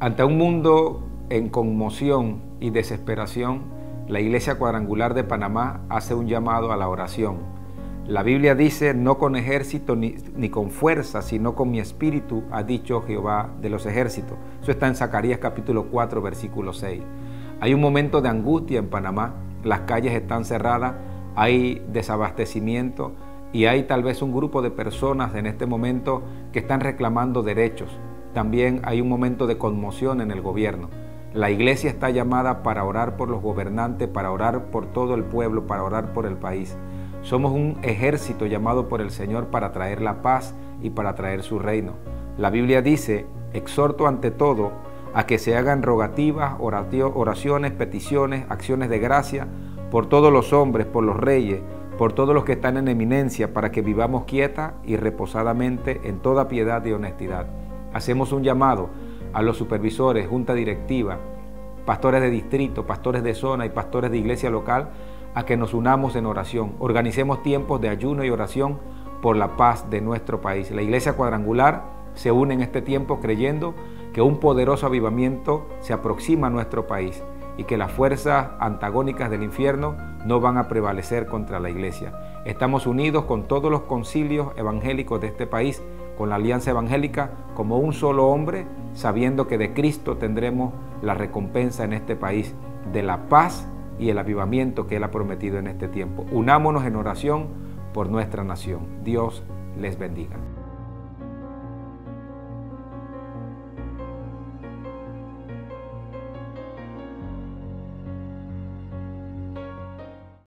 Ante un mundo en conmoción y desesperación, la Iglesia Cuadrangular de Panamá hace un llamado a la oración. La Biblia dice: no con ejército ni con fuerza, sino con mi espíritu, ha dicho Jehová de los ejércitos. Eso está en Zacarías capítulo 4, versículo 6. Hay un momento de angustia en Panamá, las calles están cerradas, hay desabastecimiento y hay tal vez un grupo de personas en este momento que están reclamando derechos. También hay un momento de conmoción en el gobierno. La iglesia está llamada para orar por los gobernantes, para orar por todo el pueblo, para orar por el país. Somos un ejército llamado por el Señor para traer la paz y para traer su reino. La Biblia dice: exhorto ante todo a que se hagan rogativas, oraciones, peticiones, acciones de gracia por todos los hombres, por los reyes, por todos los que están en eminencia, para que vivamos quieta y reposadamente en toda piedad y honestidad. Hacemos un llamado a los supervisores, junta directiva, pastores de distrito, pastores de zona y pastores de iglesia local a que nos unamos en oración. Organicemos tiempos de ayuno y oración por la paz de nuestro país. La Iglesia Cuadrangular se une en este tiempo creyendo que un poderoso avivamiento se aproxima a nuestro país y que las fuerzas antagónicas del infierno no van a prevalecer contra la iglesia. Estamos unidos con todos los concilios evangélicos de este país, con la Alianza Evangélica, como un solo hombre, sabiendo que de Cristo tendremos la recompensa en este país de la paz y el avivamiento que Él ha prometido en este tiempo. Unámonos en oración por nuestra nación. Dios les bendiga.